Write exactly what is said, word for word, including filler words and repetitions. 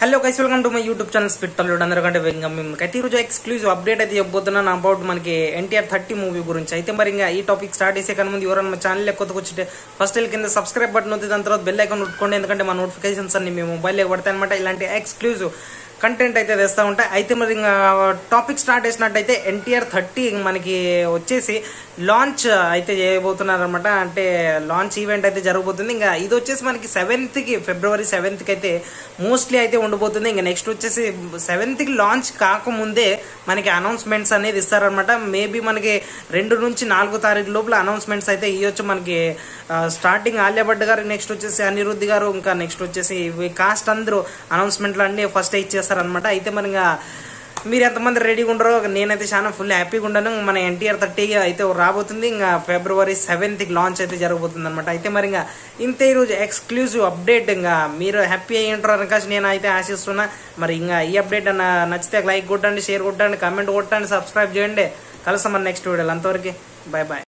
Hello guys, welcome to my YouTube channel speed Tollywood. అందరికంటే వేగంగా అయితే ఈరోజు ఎక్స్క్లూజివ్ అప్డేట్ అయితే చెప్పబోతున్నాను అబౌట్ మనకి ఎన్టీఆర్ థర్టీ మూవీ గురించి. అయితే మరి ఇంకా ఈ టాపిక్ స్టార్ట్ చేసే కన్నా ముందు ఎవరైనా మా ఛానల్ కొత్తగా వచ్చితే ఫస్ట్ కింద సబ్స్క్రైబ్ బటన్ ఉంది, దాని తర్వాత బెల్ ఐకాన్ నొట్టుకోండి. ఎందుకంటే మా నోటిఫికేషన్స్ అన్ని మీ మొబైల్లో పడతాయి అనమాట. ఇలాంటి ఎక్స్క్లూజివ్ కంటెంట్ అయితే తెస్తూ ఉంటాయి. అయితే మరి ఇంకా టాపిక్ స్టార్ట్ చేసినట్టయితే ఎన్టీఆర్ థర్టీ మనకి వచ్చేసి లాంచ్ అయితే చేయబోతున్నారు అనమాట. అంటే లాంచ్ ఈవెంట్ అయితే జరగబోతుంది. ఇంకా ఇది వచ్చేసి మనకి సెవెంత్ కి ఫిబ్రవరి సెవెంత్ కి అయితే మోస్ట్లీ అయితే ఉండబోతుంది. ఇంకా నెక్స్ట్ వచ్చేసి సెవెంత్ కి లాంచ్ కాకముందే మనకి అనౌన్స్మెంట్స్ అనేది ఇస్తారనమాట. మేబీ మనకి రెండు నుంచి నాలుగో తారీఖు లోపల అనౌన్స్మెంట్స్ అయితే ఇవ్వచ్చు. మనకి స్టార్టింగ్ ఆలియా భట్ గారు, నెక్స్ట్ వచ్చేసి అనిరుద్ధ్ గారు, ఇంకా నెక్స్ట్ వచ్చేసి కాస్ట్ అందరూ అనౌన్స్మెంట్లు అన్ని ఫస్ట్ ఇచ్చేస్తారనమాట. అయితే మరి ఇంకా మీరు ఎంతమంది రెడీగా ఉండరో నేనైతే చాలా ఫుల్ హ్యాపీగా ఉన్నాను. మన ఎన్టీఆర్ థర్టీ అయితే రాబోతుంది. ఇంకా ఫిబ్రవరి సెవెంత్ కి లాంచ్ అయితే జరగబోతుంది అనమాట. అయితే మరి ఇంకా ఇంతే ఈరోజు ఎక్స్క్లూజివ్ అప్డేట్. ఇంకా మీరు హ్యాపీ అయ్యి ఉంటారు అనకాశ నేను అయితే ఆశిస్తున్నా. మరి ఇంకా ఈ అప్డేట్ అన్న నచ్చితే లైక్ కొట్టండి, షేర్ కొట్టండి, కామెంట్ కొట్టండి, సబ్స్క్రైబ్ చేయండి. కలుస్తాం మన నెక్స్ట్ వీడియోలో. అంతవరకు బాయ్ బాయ్.